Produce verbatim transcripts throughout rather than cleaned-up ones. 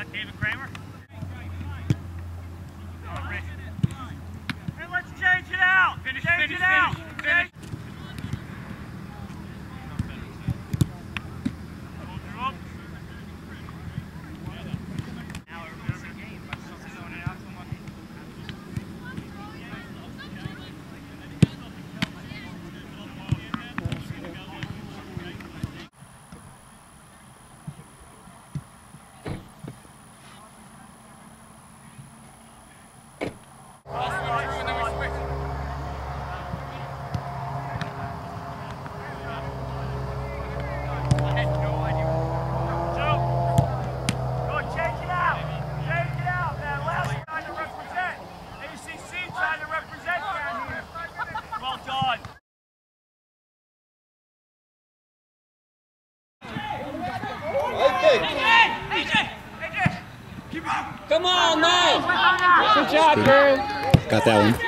got David Kramer? Oh, Rich. Hey, let's change it out! Finish, change finish, it out! Finish, finish. Come on, nice! Good job, girl. Got that one.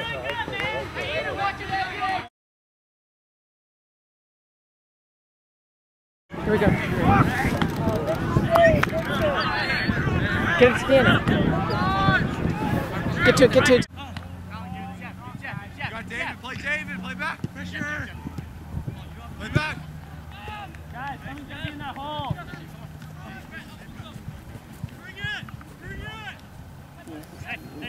Here we go. Get it, scan it. Get to it, get to it. You got David, play David, play back. Pressure. Play back. Guys, let me get in that hole. Bring it, bring it. Hey, hey.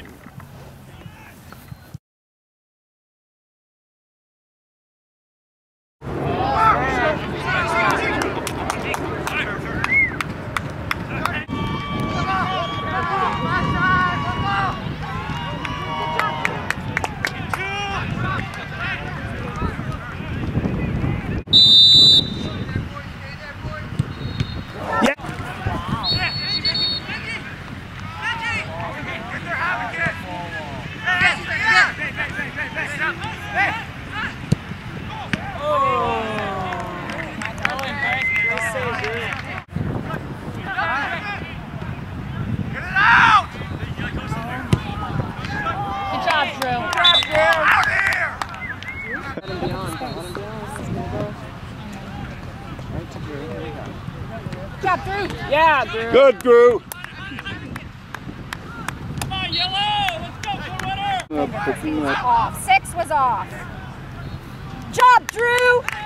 Job, Drew. Yeah, Drew. Good, Drew. Come on, yellow. Let's go, Clearwater. Off. Six was off. Job, Drew.